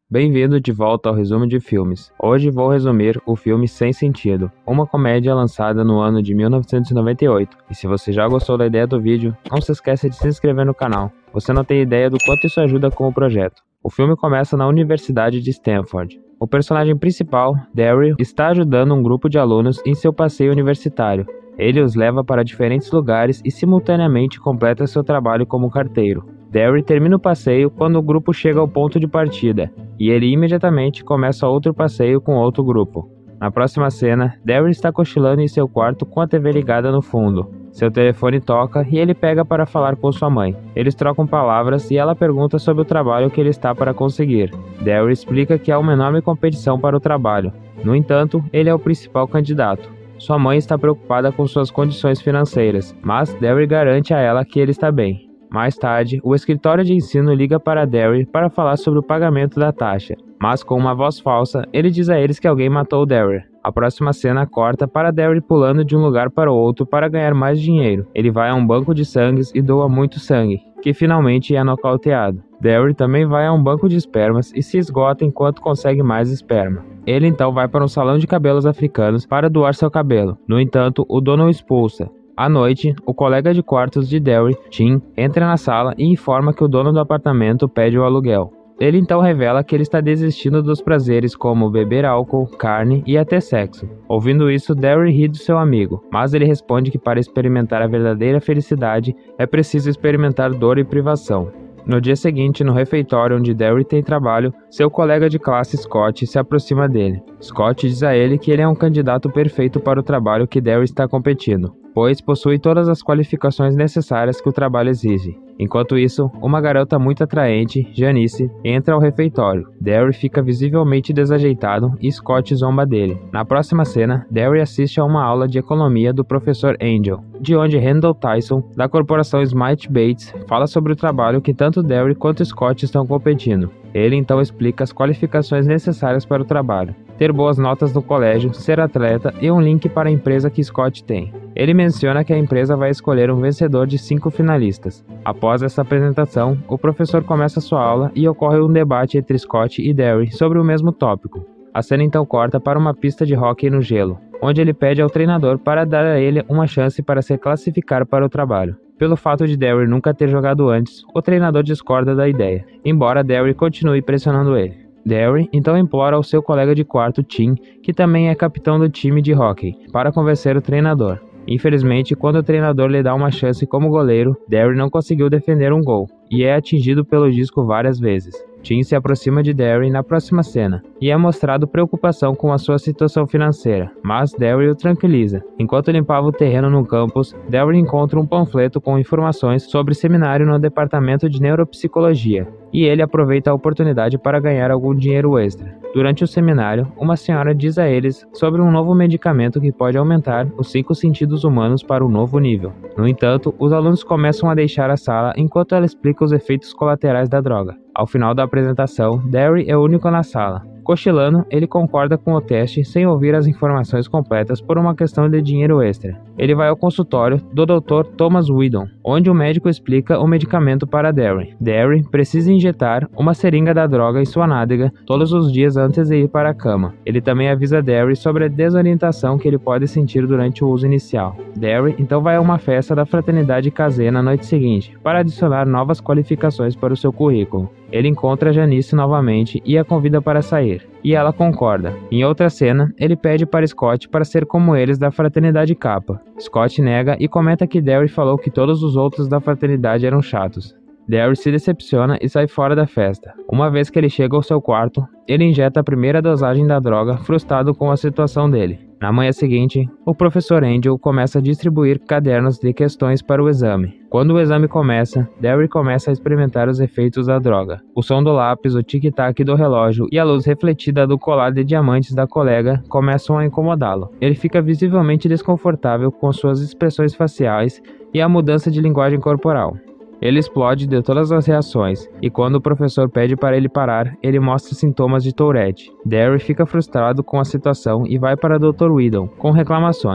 Bem-vindo de volta ao resumo de filmes. Hoje vou resumir o filme Sem Sentido, uma comédia lançada no ano de 1998. E se você já gostou da ideia do vídeo, não se esqueça de se inscrever no canal. Você não tem ideia do quanto isso ajuda com o projeto. O filme começa na Universidade de Stanford. O personagem principal, Daryl, está ajudando um grupo de alunos em seu passeio universitário. Ele os leva para diferentes lugares e simultaneamente completa seu trabalho como carteiro. Daryl termina o passeio quando o grupo chega ao ponto de partida, e ele imediatamente começa outro passeio com outro grupo. Na próxima cena, Daryl está cochilando em seu quarto com a TV ligada no fundo. Seu telefone toca e ele pega para falar com sua mãe. Eles trocam palavras e ela pergunta sobre o trabalho que ele está para conseguir. Daryl explica que há uma enorme competição para o trabalho. No entanto, ele é o principal candidato. Sua mãe está preocupada com suas condições financeiras, mas Daryl garante a ela que ele está bem. Mais tarde, o escritório de ensino liga para Daryl para falar sobre o pagamento da taxa, mas com uma voz falsa, ele diz a eles que alguém matou Daryl. A próxima cena corta para Daryl pulando de um lugar para o outro para ganhar mais dinheiro. Ele vai a um banco de sangues e doa muito sangue, que finalmente é nocauteado. Daryl também vai a um banco de espermas e se esgota enquanto consegue mais esperma. Ele então vai para um salão de cabelos africanos para doar seu cabelo. No entanto, o dono o expulsa. À noite, o colega de quartos de Daryl, Tim, entra na sala e informa que o dono do apartamento pede o aluguel. Ele então revela que ele está desistindo dos prazeres como beber álcool, carne e até sexo. Ouvindo isso, Daryl ri do seu amigo, mas ele responde que para experimentar a verdadeira felicidade é preciso experimentar dor e privação. No dia seguinte, no refeitório onde Daryl tem trabalho, seu colega de classe Scott se aproxima dele. Scott diz a ele que ele é um candidato perfeito para o trabalho que Daryl está competindo, pois possui todas as qualificações necessárias que o trabalho exige. Enquanto isso, uma garota muito atraente, Janice, entra ao refeitório. Daryl fica visivelmente desajeitado e Scott zomba dele. Na próxima cena, Daryl assiste a uma aula de economia do professor Angel, de onde Randall Tyson, da corporação Smite Bates, fala sobre o trabalho que tanto Daryl quanto Scott estão competindo. Ele então explica as qualificações necessárias para o trabalho: ter boas notas no colégio, ser atleta e um link para a empresa que Scott tem. Ele menciona que a empresa vai escolher um vencedor de 5 finalistas. Após essa apresentação, o professor começa sua aula e ocorre um debate entre Scott e Daryl sobre o mesmo tópico. A cena então corta para uma pista de hóquei no gelo, onde ele pede ao treinador para dar a ele uma chance para se classificar para o trabalho. Pelo fato de Daryl nunca ter jogado antes, o treinador discorda da ideia, embora Daryl continue pressionando ele. Daryl então implora ao seu colega de quarto, Tim, que também é capitão do time de hóquei, para convencer o treinador. Infelizmente, quando o treinador lhe dá uma chance como goleiro, Daryl não conseguiu defender um gol, e é atingido pelo disco várias vezes. Tim se aproxima de Daryl na próxima cena, e é mostrado preocupação com a sua situação financeira, mas Daryl o tranquiliza. Enquanto limpava o terreno no campus, Daryl encontra um panfleto com informações sobre seminário no departamento de neuropsicologia, e ele aproveita a oportunidade para ganhar algum dinheiro extra. Durante o seminário, uma senhora diz a eles sobre um novo medicamento que pode aumentar os 5 sentidos humanos para um novo nível. No entanto, os alunos começam a deixar a sala enquanto ela explica os efeitos colaterais da droga. Ao final da apresentação, Daryl é o único na sala. Cochilando, ele concorda com o teste sem ouvir as informações completas por uma questão de dinheiro extra. Ele vai ao consultório do Dr. Thomas Whedon, onde o médico explica o medicamento para Daryl. Daryl precisa injetar uma seringa da droga em sua nádega todos os dias antes de ir para a cama. Ele também avisa Daryl sobre a desorientação que ele pode sentir durante o uso inicial. Daryl então vai a uma festa da fraternidade Kazé na noite seguinte, para adicionar novas qualificações para o seu currículo. Ele encontra Janice novamente e a convida para sair, e ela concorda. Em outra cena, ele pede para Scott para ser como eles da fraternidade Kappa. Scott nega e comenta que Daryl falou que todos os outros da fraternidade eram chatos. Daryl se decepciona e sai fora da festa. Uma vez que ele chega ao seu quarto, ele injeta a primeira dosagem da droga, frustrado com a situação dele. Na manhã seguinte, o professor Angel começa a distribuir cadernos de questões para o exame. Quando o exame começa, Daryl começa a experimentar os efeitos da droga. O som do lápis, o tic-tac do relógio e a luz refletida do colar de diamantes da colega começam a incomodá-lo. Ele fica visivelmente desconfortável com suas expressões faciais e a mudança de linguagem corporal. Ele explode de todas as reações, e quando o professor pede para ele parar, ele mostra sintomas de Tourette. Daryl fica frustrado com a situação e vai para Dr. Whedon com reclamações.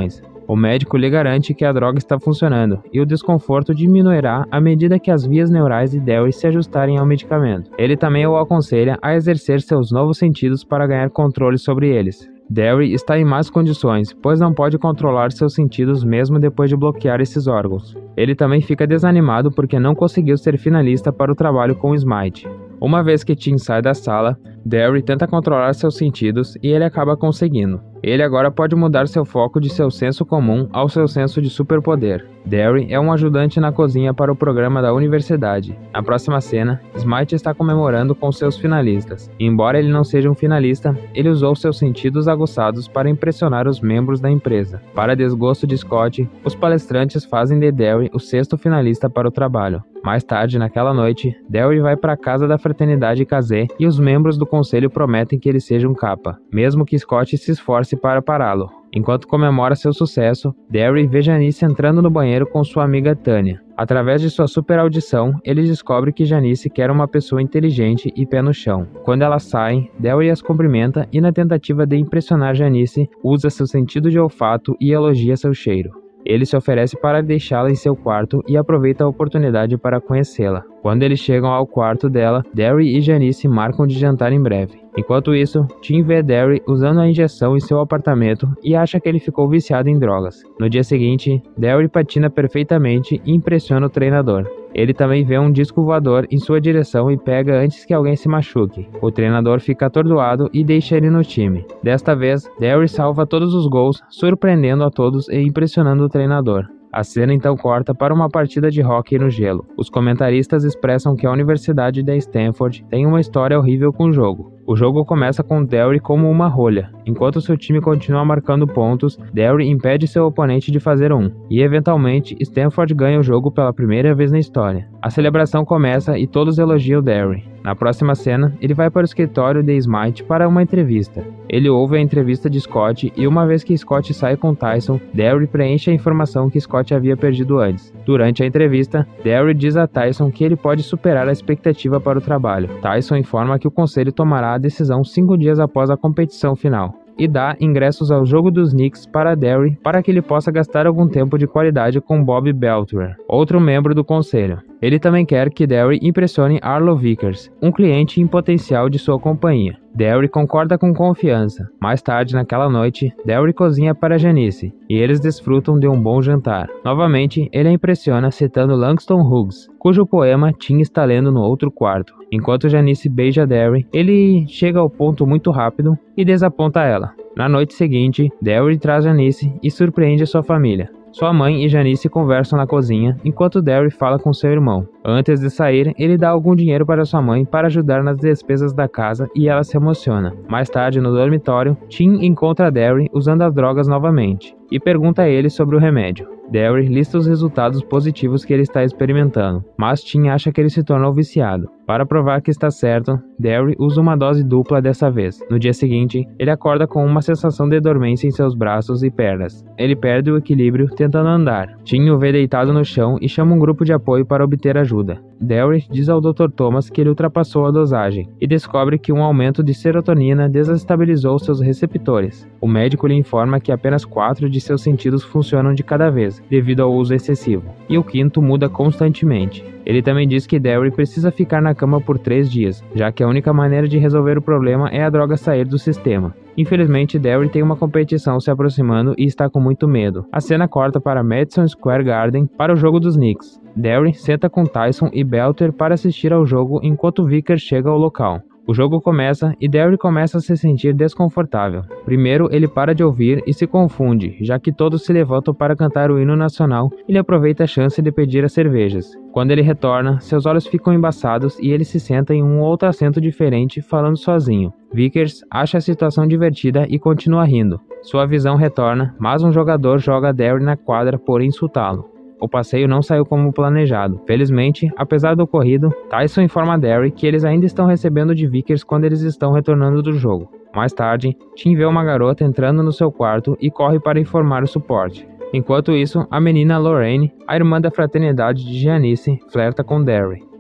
O médico lhe garante que a droga está funcionando e o desconforto diminuirá à medida que as vias neurais de Derry se ajustarem ao medicamento. Ele também o aconselha a exercer seus novos sentidos para ganhar controle sobre eles. Derry está em más condições, pois não pode controlar seus sentidos mesmo depois de bloquear esses órgãos. Ele também fica desanimado porque não conseguiu ser finalista para o trabalho com Smite. Uma vez que Tim sai da sala, Derry tenta controlar seus sentidos e ele acaba conseguindo. Ele agora pode mudar seu foco de seu senso comum ao seu senso de superpoder. Derry é um ajudante na cozinha para o programa da universidade. Na próxima cena, Smite está comemorando com seus finalistas. Embora ele não seja um finalista, ele usou seus sentidos aguçados para impressionar os membros da empresa. Para desgosto de Scott, os palestrantes fazem de Derry o sexto finalista para o trabalho. Mais tarde, naquela noite, Derry vai para a casa da fraternidade Kazé e os membros do conselho prometem que ele seja um capa, mesmo que Scott se esforce para pará-lo. Enquanto comemora seu sucesso, Derry vê Janice entrando no banheiro com sua amiga Tanya. Através de sua super audição, ele descobre que Janice quer uma pessoa inteligente e pé no chão. Quando elas saem, Derry as cumprimenta e, na tentativa de impressionar Janice, usa seu sentido de olfato e elogia seu cheiro. Ele se oferece para deixá-la em seu quarto e aproveita a oportunidade para conhecê-la. Quando eles chegam ao quarto dela, Derry e Janice marcam de jantar em breve. Enquanto isso, Tim vê Derry usando a injeção em seu apartamento e acha que ele ficou viciado em drogas. No dia seguinte, Derry patina perfeitamente e impressiona o treinador. Ele também vê um disco voador em sua direção e pega antes que alguém se machuque. O treinador fica atordoado e deixa ele no time. Desta vez, Derry salva todos os gols, surpreendendo a todos e impressionando o treinador. A cena então corta para uma partida de hóquei no gelo. Os comentaristas expressam que a Universidade de Stanford tem uma história horrível com o jogo. O jogo começa com Derry como uma rolha. Enquanto seu time continua marcando pontos, Derry impede seu oponente de fazer um. E eventualmente, Stanford ganha o jogo pela primeira vez na história. A celebração começa e todos elogiam Derry. Na próxima cena, ele vai para o escritório de Smite para uma entrevista. Ele ouve a entrevista de Scott e uma vez que Scott sai com Tyson, Derry preenche a informação que Scott havia perdido antes. Durante a entrevista, Derry diz a Tyson que ele pode superar a expectativa para o trabalho. Tyson informa que o conselho tomará a decisão 5 dias após a competição final e dá ingressos ao jogo dos Knicks para Derry para que ele possa gastar algum tempo de qualidade com Bob Beltran, outro membro do conselho. Ele também quer que Derry impressione Arlo Vickers, um cliente em potencial de sua companhia. Derry concorda com confiança. Mais tarde naquela noite, Derry cozinha para Janice, e eles desfrutam de um bom jantar. Novamente, ele a impressiona citando Langston Hughes, cujo poema Tim está lendo no outro quarto. Enquanto Janice beija Derry, ele chega ao ponto muito rápido e desaponta ela. Na noite seguinte, Derry traz Janice e surpreende sua família. Sua mãe e Janice conversam na cozinha, enquanto Derry fala com seu irmão. Antes de sair, ele dá algum dinheiro para sua mãe para ajudar nas despesas da casa e ela se emociona. Mais tarde, no dormitório, Tim encontra Derry usando as drogas novamente e pergunta a ele sobre o remédio. Derry lista os resultados positivos que ele está experimentando, mas Tim acha que ele se tornou viciado. Para provar que está certo, Derry usa uma dose dupla dessa vez. No dia seguinte, ele acorda com uma sensação de dormência em seus braços e pernas. Ele perde o equilíbrio tentando andar. Tim o vê deitado no chão e chama um grupo de apoio para obter ajuda. Derry diz ao Dr. Thomas que ele ultrapassou a dosagem e descobre que um aumento de serotonina desestabilizou seus receptores. O médico lhe informa que apenas 4 de seus sentidos funcionam de cada vez, devido ao uso excessivo, e o quinto muda constantemente. Ele também diz que Derry precisa ficar na cama por 3 dias, já que a única maneira de resolver o problema é a droga sair do sistema. Infelizmente, Derry tem uma competição se aproximando e está com muito medo. A cena corta para Madison Square Garden para o jogo dos Knicks. Derry senta com Tyson e Belter para assistir ao jogo enquanto Vickers chega ao local. O jogo começa e Derry começa a se sentir desconfortável. Primeiro, ele para de ouvir e se confunde, já que todos se levantam para cantar o hino nacional e ele aproveita a chance de pedir as cervejas. Quando ele retorna, seus olhos ficam embaçados e ele se senta em um outro assento diferente, falando sozinho. Vickers acha a situação divertida e continua rindo. Sua visão retorna, mas um jogador joga Derry na quadra por insultá-lo. O passeio não saiu como planejado. Felizmente, apesar do ocorrido, Tyson informa Derry que eles ainda estão recebendo de Vickers quando eles estão retornando do jogo. Mais tarde, Tim vê uma garota entrando no seu quarto e corre para informar o suporte. Enquanto isso, a menina Lorraine, a irmã da fraternidade de Janice, flerta com Derry.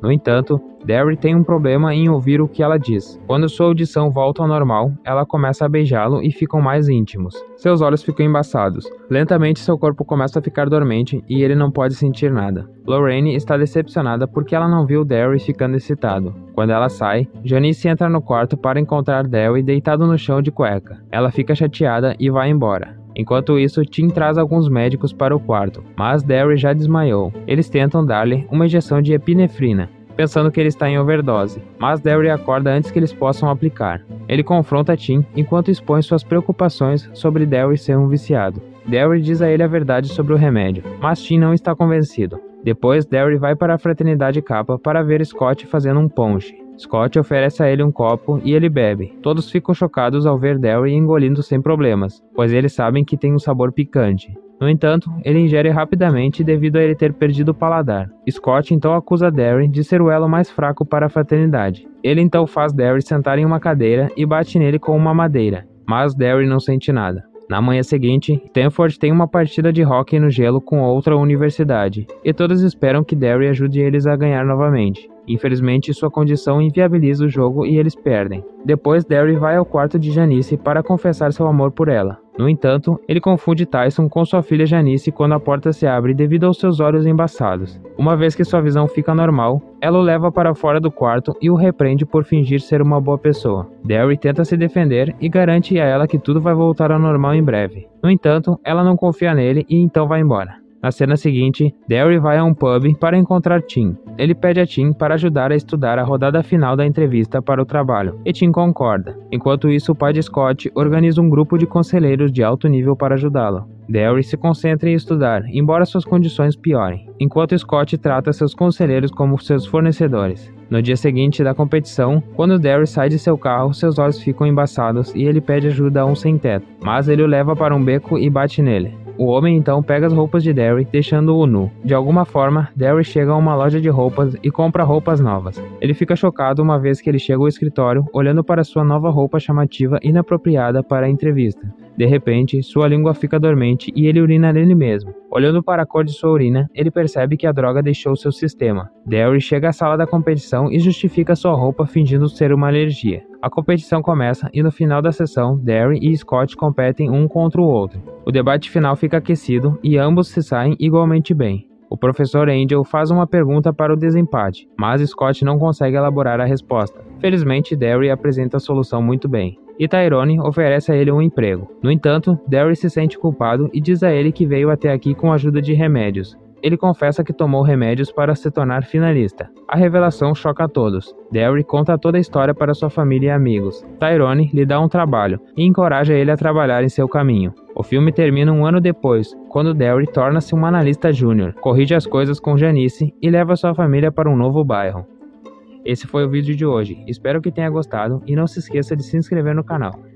No entanto, Derry tem um problema em ouvir o que ela diz. Quando sua audição volta ao normal, ela começa a beijá-lo e ficam mais íntimos. Seus olhos ficam embaçados. Lentamente seu corpo começa a ficar dormente e ele não pode sentir nada. Lorraine está decepcionada porque ela não viu Derry ficando excitado. Quando ela sai, Janice entra no quarto para encontrar Derry deitado no chão de cueca. Ela fica chateada e vai embora. Enquanto isso, Tim traz alguns médicos para o quarto, mas Derry já desmaiou. Eles tentam dar-lhe uma injeção de epinefrina, pensando que ele está em overdose, mas Derry acorda antes que eles possam aplicar. Ele confronta Tim enquanto expõe suas preocupações sobre Derry ser um viciado. Derry diz a ele a verdade sobre o remédio, mas Tim não está convencido. Depois, Derry vai para a Fraternidade Kappa para ver Scott fazendo um ponche. Scott oferece a ele um copo e ele bebe. Todos ficam chocados ao ver Derry engolindo sem problemas, pois eles sabem que tem um sabor picante. No entanto, ele ingere rapidamente devido a ele ter perdido o paladar. Scott então acusa Derry de ser o elo mais fraco para a fraternidade. Ele então faz Derry sentar em uma cadeira e bate nele com uma madeira, mas Derry não sente nada. Na manhã seguinte, Stanford tem uma partida de hóquei no gelo com outra universidade, e todos esperam que Derry ajude eles a ganhar novamente. Infelizmente, sua condição inviabiliza o jogo e eles perdem. Depois, Derry vai ao quarto de Janice para confessar seu amor por ela. No entanto, ele confunde Tyson com sua filha Janice quando a porta se abre devido aos seus olhos embaçados. Uma vez que sua visão fica normal, ela o leva para fora do quarto e o repreende por fingir ser uma boa pessoa. Derry tenta se defender e garante a ela que tudo vai voltar ao normal em breve. No entanto, ela não confia nele e então vai embora. Na cena seguinte, Derry vai a um pub para encontrar Tim. Ele pede a Tim para ajudar a estudar a rodada final da entrevista para o trabalho, e Tim concorda. Enquanto isso, o pai de Scott organiza um grupo de conselheiros de alto nível para ajudá-lo. Derry se concentra em estudar, embora suas condições piorem, enquanto Scott trata seus conselheiros como seus fornecedores. No dia seguinte da competição, quando Derry sai de seu carro, seus olhos ficam embaçados e ele pede ajuda a um sem-teto, mas ele o leva para um beco e bate nele. O homem então pega as roupas de Derry, deixando-o nu. De alguma forma, Derry chega a uma loja de roupas e compra roupas novas. Ele fica chocado uma vez que ele chega ao escritório, olhando para sua nova roupa chamativa e inapropriada para a entrevista. De repente, sua língua fica dormente e ele urina nele mesmo. Olhando para a cor de sua urina, ele percebe que a droga deixou seu sistema. Derry chega à sala da competição e justifica sua roupa fingindo ser uma alergia. A competição começa e no final da sessão, Derry e Scott competem um contra o outro. O debate final fica aquecido e ambos se saem igualmente bem. O professor Angel faz uma pergunta para o desempate, mas Scott não consegue elaborar a resposta. Felizmente, Derry apresenta a solução muito bem, e Tyrone oferece a ele um emprego. No entanto, Derry se sente culpado e diz a ele que veio até aqui com a ajuda de remédios. Ele confessa que tomou remédios para se tornar finalista. A revelação choca a todos. Derry conta toda a história para sua família e amigos. Tyrone lhe dá um trabalho e encoraja ele a trabalhar em seu caminho. O filme termina um ano depois, quando Derry torna-se um analista júnior, corrige as coisas com Janice e leva sua família para um novo bairro. Esse foi o vídeo de hoje. Espero que tenha gostado e não se esqueça de se inscrever no canal.